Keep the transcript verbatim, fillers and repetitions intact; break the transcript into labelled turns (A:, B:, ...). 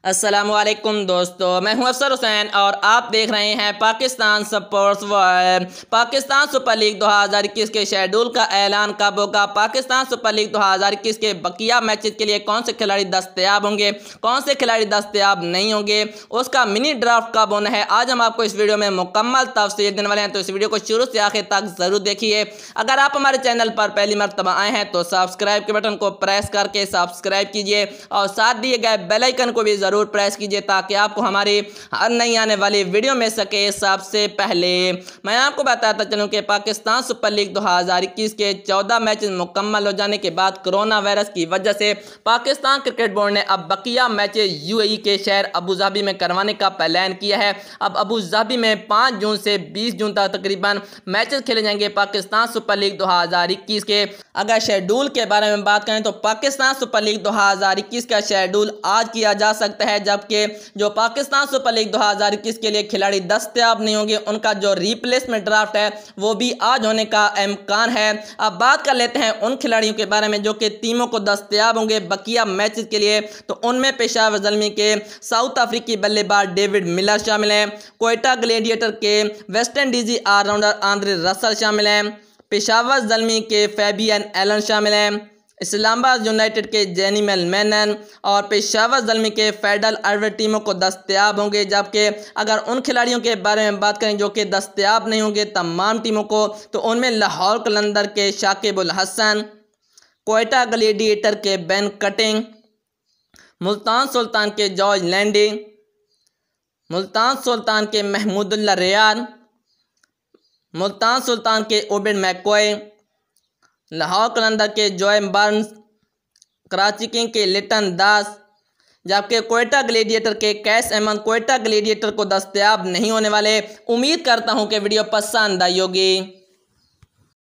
A: अस्सलामुअलैकुम दोस्तों, मैं हूं अफसर हुसैन और आप देख रहे हैं Pakistan sports world. Pakistan super league दो हज़ार इक्कीस के शेड्यूल का ऐलान कब होगा? पाकिस्तान सुपर लीग दो हज़ार इक्कीस के बकिया मैचेस के लिए कौन से खिलाड़ी दस्तयाब होंगे, कौन से खिलाड़ी दस्तयाब नहीं होंगे, उसका मिनी ड्राफ्ट कब होना है, आज हम आपको इस वीडियो में मुकम्मल तफसील देने वाले हैं। तो इस वीडियो को शुरू से आखिर तक जरूर देखिए। अगर आप हमारे चैनल पर पहली मर्तबा आए हैं तो सब्सक्राइब के बटन को प्रेस करके सब्सक्राइब कीजिए और साथ दिए गए बेल आइकन को भी जरूर प्रेस कीजिए ताकि आपको हमारी हर नई आने वाली वीडियो मिल सके सबसे पहले। मैं आपको बताता चलूं कि पाकिस्तान सुपर लीग दो हज़ार इक्कीस के चौदह मैच मुकम्मल हो जाने के बाद कोरोना वायरस की वजह से पाकिस्तान क्रिकेट बोर्ड ने अब बकिया मैचेस यूएई के शहर अबू धाबी में करवाने का प्लान किया है। अब अबू धाबी में पाँच जून से बीस जून तक तकरीबन मैचेस खेले जाएंगे पाकिस्तान सुपर लीग दो हज़ार इक्कीस के। अगर शेड्यूल के बारे में बात करें तो पाकिस्तान सुपर लीग दो हज़ार इक्कीस का शेड्यूल आज किया जा सकता है, जबकि जो पाकिस्तान सुपर लीग दो हज़ार इक्कीस के लिए खिलाड़ी दस्तयाब नहीं होंगे उनका जो रिप्लेसमेंट ड्राफ्ट है वो भी आज होने का इम्कान है। अब बात कर लेते हैं उन खिलाड़ियों के बारे में जो कि टीमों को दस्तयाब होंगे बकिया मैचेस के लिए। तो उनमें पेशावर ज़ल्मी के साउथ अफ्रीकी बल्लेबाज डेविड मिलर शामिल हैं, क्वेटा ग्लेडिएटर के वेस्ट इंडीज़ी ऑलराउंडर आंद्रे रसल शामिल हैं, पेशावर ज़ल्मी के फैबियन एलन शामिल हैं, इस्लामाबाद यूनाइटेड के जेनिमल मैनन और पेशावर ज़ल्मी के फेडरल अरब टीमों को दस्तयाब होंगे। जबकि अगर उन खिलाड़ियों के बारे में बात करें जो कि दस्तयाब नहीं होंगे तमाम टीमों को, तो उनमें लाहौर कलंदर के शाकिब उल हसन, क्वेटा ग्लेडिएटर के बेन कटिंग, मुल्तान सुल्तान के जॉर्ज लैंडी, मुल्तान सुल्तान के महमूदुल्लाह रियाद, मुल्तान सुल्तान के ओबिन मैकॉय, लाहौर कलंदर के जोए बर्न्स, कराची किंग के लिटन दास, जबकि क्वेटा ग्लेडिएटर के कैस अहमद क्वेटा ग्लेडिएटर को दस्तयाब नहीं होने वाले। उम्मीद करता हूं कि वीडियो पसंद आई होगी।